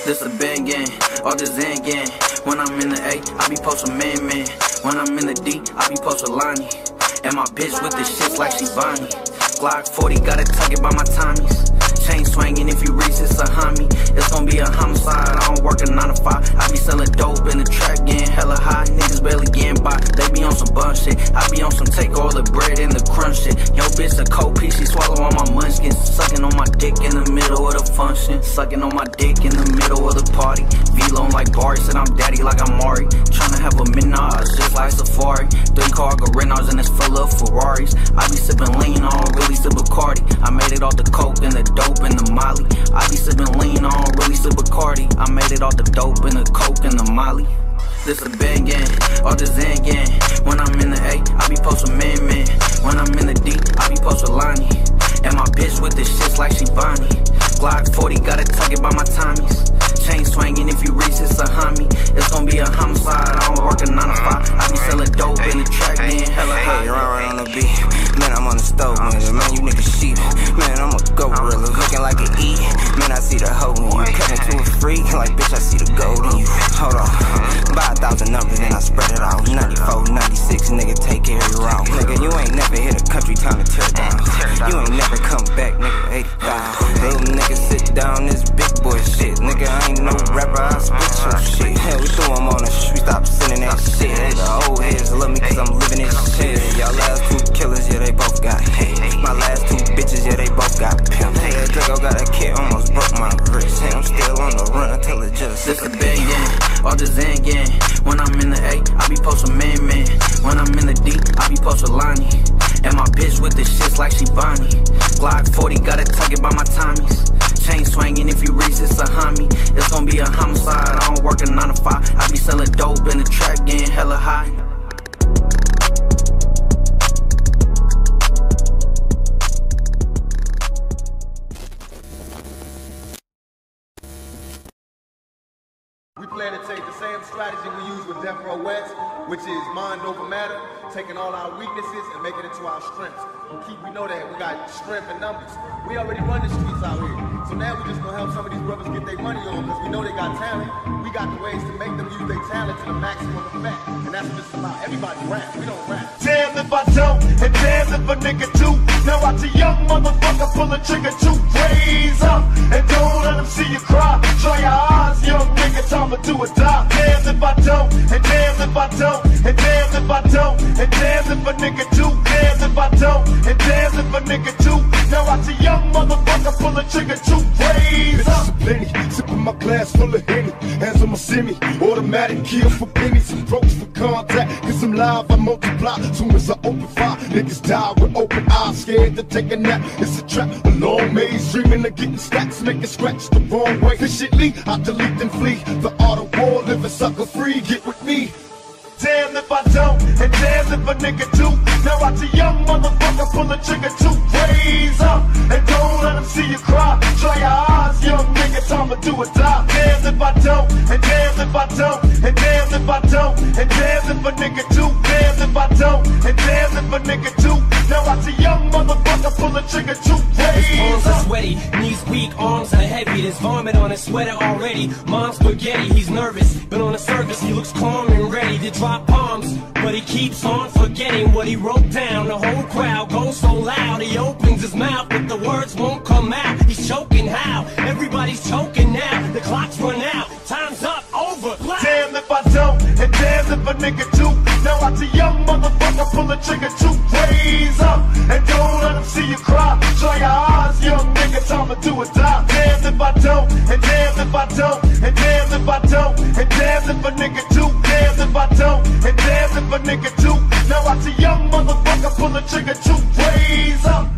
This a bang gang, all this Zan gang. When I'm in the A, I be postin' man. When I'm in the D, I be postin' Lonnie. And my bitch with the shits like she Bonnie. Glock 40, gotta tuck it by my Tommies. Chain swinging, if you reach, it's a homie. It's gonna be a homicide, I don't work a 9 to 5. I be selling dope in the trap, getting hella high. Niggas barely getting by, they be on some bum shit. I be on some take all the bread and the crunch shit. Yo bitch a cold piece, she swallow all my munchkins. Sucking on my dick in the middle of the function. Sucking on my dick in the middle of the party. V-Lone like Barry, said I'm daddy like I'm Mari. Tryna have a menage, just like Safari. 3-car Garinos and it's full of Ferraris. I be sipping lean on, really sip Bacardi. I made it off the coke and the dope and the molly. I be sipping lean on, really sip Bacardi. I made it off the dope and the coke and the molly. This a bang gang, all this Zan gang. When I'm in the A, I be postin' man. When I'm in the D, I be postin' Lonnie. And my bitch with the shits like she Bonnie. Glock 40, gotta tuck it by my Tommies. Chain swinging, if you reach, it's a homie. It's gonna be a homicide, I don't work a 9 to 5. I be selling dope in the track, getting hella high. Hey, right on the beat. Man, I'm on the stove, man. Man, you niggas sheep. Man, I'm a gorilla, looking like an E. Man, I see the hoe in you. Cut into a freak, like bitch, I see the gold in you. Hold on, buy 1,000 numbers, then I spread it out. 94, 96, nigga, take care of your own. Nigga, you ain't never hit a country town to tear down. You ain't never come back, nigga, 85. Little nigga, sit down, this big boy shit. Nigga, I ain't no rapper, I spit your shit. Hell, we threw him on the street, stop sending that shit. The old heads love me cause I'm living this shit. Y'all last 2 killers, yeah, they both got hate. My last 2 bitches, yeah, they both got pimp. That Draco got a kid, almost broke my wrist. Hey, I'm still on the run until it just. This a bang gang, all this Zan gang. When I'm in the A, I be postin' man. When I'm in the D, I be postin' Lonnie. And my bitch with the shits like she Bonnie. Glock 40, gotta tuck it by my Tommies. Chain swinging, if you reach, it's a homie. It's gonna be a homicide, I don't work a 9 to 5. I be selling dope in the trap, getting hella high. We plan to take the same strategy we use with Death Row West, which is mind over matter, taking all our weaknesses and making it to our strengths. We know that we got strength in numbers. We already run the streets out here. So now we just gonna help some of these brothers get their money on because we know they got talent. We got the ways to make them use their talent to the maximum effect. And that's what it's about. Everybody rap, we don't rap. Damn if I don't, and damn if a nigga do. Now watch a young motherfucker pull a trigger to raise up. And don't let them see you cry. Try your eyes, young nigga, time to do or die. Damn if I don't, and damn if I don't, and damn if I don't, and damn if a nigga do. Damn if I don't, and damn if a nigga do. Now watch a young motherfucker pull a trigger to raise up. Plenty, sipping my glass full of Henny. Hands on my semi, automatic kill for pennies and ropes for contact. Cause I'm live, I multiply. Soon as I open fire, niggas die with open eyes, scared to take a nap. It's a trap, a long maze, dreaming of getting stacks, making scratch the wrong way. Efficiently, I delete and flee. The art of war, living sucker free. Get with me. Damn if I don't, and damn if a nigga do. Now watch a young motherfucker pull a trigger to raise up. And don't let them see you cry. Try your eyes, young nigga, time to do or die. Damn if I don't, and damn if I don't, and damn if I don't, and damn if a nigga do. Damn if I don't, and damn if a nigga do. Now watch a young motherfucker pull a trigger to raise up. Arms up. are sweaty, knees weak, arms are heavy. There's vomit on his sweater already. Mom's spaghetti, he's nervous, but on the surface he looks calm and ready to drop bombs. But he keeps on forgetting what he wrote down. The whole crowd goes so loud, he opens his mouth, but the words won't come out. He's choking how? Everybody's choking now. The clock's run out, time's up, over. Damn if I don't, and damn if a nigga do. Now watch a young motherfucker pull a trigger to raise up. And don't let them see you cry. Try your eyes, young nigga, time to do or die. Damn if I don't, and damn if I don't, and damn if I don't, and damn if a nigga do. Damn if I don't, and damn if a nigga do. Now watch a young motherfucker pull a trigger to raise up.